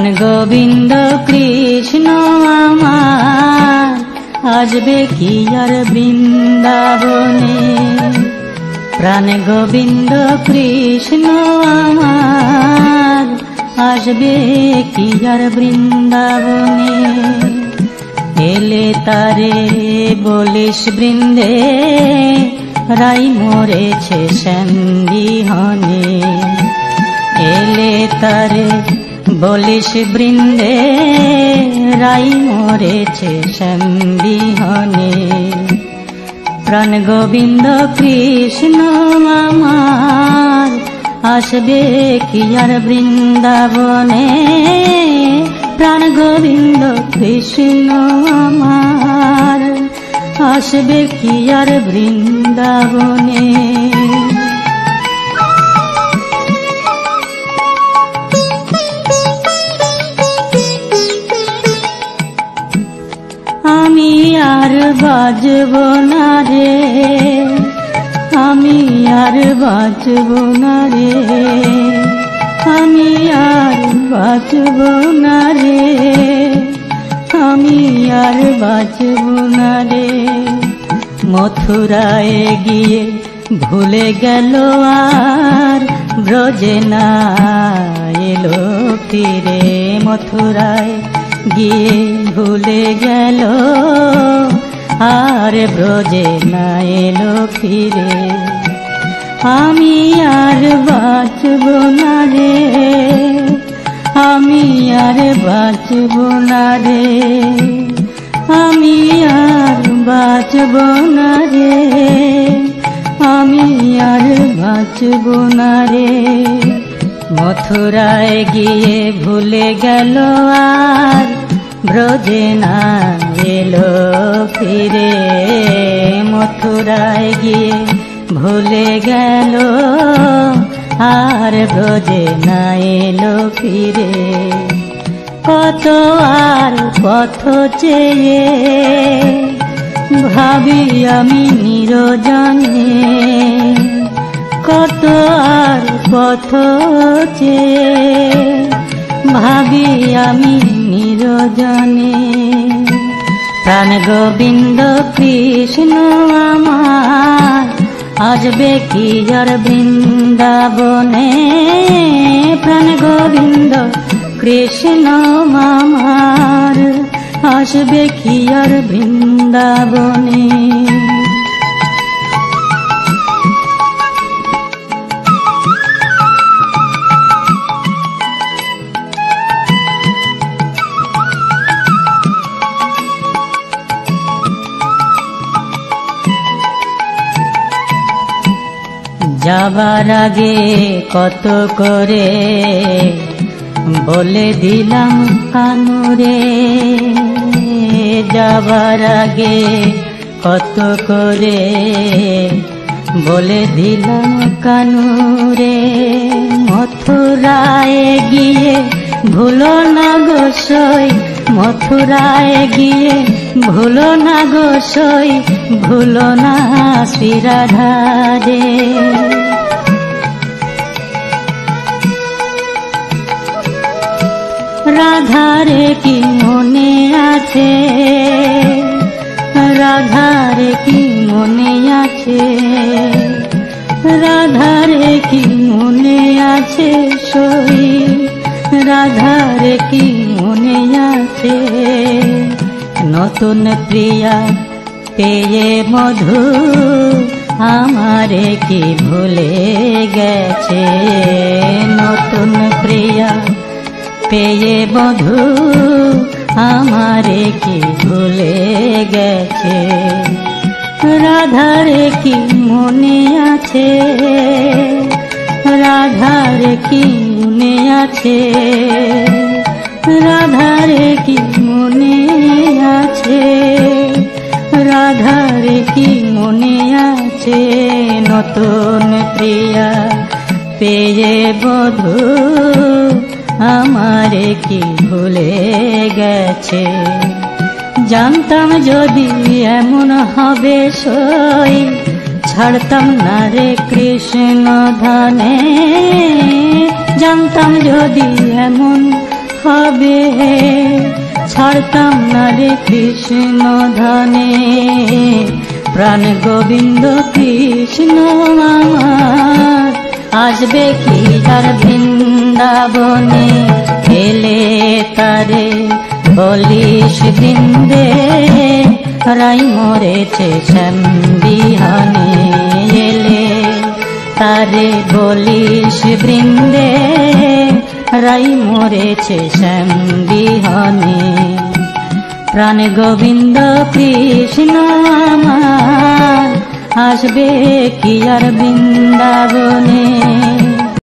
প্রাণ গোবিন্দ কৃষ্ণ আমার আসবে কি আর বৃন্দাবনে। প্রাণ গোবিন্দ কৃষ্ণ আমার আসবে কি আর বৃন্দাবনে। এলে তারে বলিস বৃন্দে রাই মরেছে শ্যামবিহনে। এলে তারে বলিস বৃন্দে রাই মরেছে শ্যামবিহনে। প্রাণ গোবিন্দ কৃষ্ণ আমার আসবে কি আর বৃন্দাবনে। প্রাণ গোবিন্দ কৃষ্ণ আমার আসবে কি আর বৃন্দাবনে। আমি আর বাজব না রে, আমি আর বাজব না রে, আমি আর বাজব না রে, আমি আর বাজব না রে। মথুরায় গিয়ে ভুলে গেল আর ব্রজে না এলো ফিরে। মথুরায় গিয়ে ভুলে গেল আর ব্রজে না এলো ফিরে। আমি আর বাঁচব না রে, আমি আর বাঁচব না রে, আমি আর বাঁচব না রে, আমি আর বাঁচব না রে। মথুরায় গিয়ে ভুলে গেল আর ব্রজে না এলো ফিরে। মথুরায় গিয়ে ভুলে গেল আর ব্রজে না এলো ফিরে। কত আর পথ চেয়ে ভাবি আমি নিরজনে। কত আর পথ চেয়ে ভাবি আমি নিরজনে। প্রাণ গোবিন্দ কৃষ্ণ আমার আসবে কি আর বৃন্দাবনে। প্রাণ গোবিন্দ কৃষ্ণ আমার আসবে কি আর বৃন্দাবনে। যাবার আগে কত করে বলে দিলাম কানুরে। যাবার আগে কত করে বলে দিলাম কানুরে। মথুরায় গিয়ে ভুলো না গোসই, মথুরায় গিয়ে ভুলো না গোসই, ভুলো না শ্রী রাধারে। রাধারে কি মনে আছে, রাধারে কি মনে আছে, রাধারে কি মনে আছে সই, রাধারে কি মনে আছে। নতুন প্রিয়া পেয়ে মধু আমারে কি ভুলে গেছে। নতুন প্রিয়া পেয়ে মধু আমারে কি ভুলে গেছে। রাধারে কি মনে আছে, রাধারে কি মনে আছে, রাধারে কি মনে আছে, রাধারে কি মনে আছে। নতুন প্রিয়া পেয়ে বধূ আমারে কি ভুলে গেছে। জানতাম যদি এমন হবে সই, ছাড়তাম না রে কৃষ্ণ ধানে। জানতাম যদি এমন হবে ছাড়তাম না রে কৃষ্ণ ধনে। প্রাণ গোবিন্দ কৃষ্ণ আমার আসবে কি আর বৃন্দাবনে। এলে তারে বলিস বৃন্দে রাই মরেছে শ্যাম বিহানে। এলে তারে বলিস বৃন্দে রাই মরেছে শ্যাম বিহানে। প্রাণ গোবিন্দ কৃষ্ণ আমার আসবে কি আর বৃন্দাবনে।